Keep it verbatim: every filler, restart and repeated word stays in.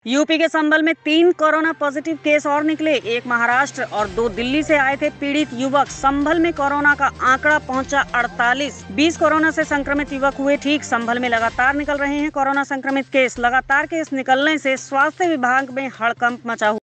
UP के संभल में तीन कोरोना पॉजिटिव केस और निकले। एक महाराष्ट्र और दो दिल्ली से आए थे पीड़ित युवक। संभल में कोरोना का आंकड़ा पहुंचा अड़तालीस। बीस कोरोना से संक्रमित युवक हुए ठीक। संभल में लगातार निकल रहे हैं कोरोना संक्रमित केस। लगातार केस निकलने से स्वास्थ्य विभाग में हड़कंप मचा हुआ।